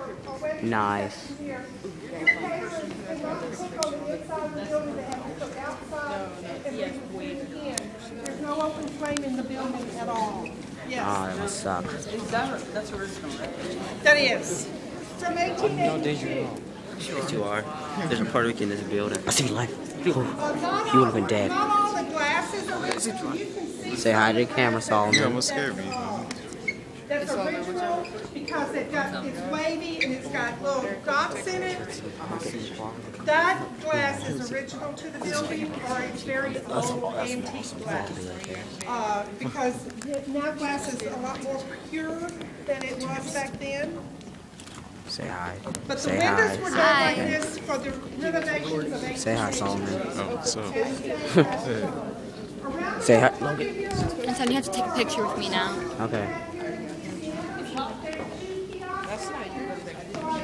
Nice. There's no open flame in the building at all. Yes. Oh, that must suck. That's original, right? That is. From 1882. Yes, you are. There's a Puerto Rican in this building. I see life. Not You would have been dead. Not all the glasses are original. You can see Say hi to the camera, Solomon. You almost scared me. that's original because it's wavy and it's got little dots in it. That glass is original to the building, or it's very old antique glass. Because now glass is a lot more pure than it was back then. Say hi. But the Say windows hi. were done like this for the renovations of 1882. Say hi, Solomon. Oh, what's up? Say hi, Logan. Anton, you have to take a picture with me now. Okay. That's not your picture.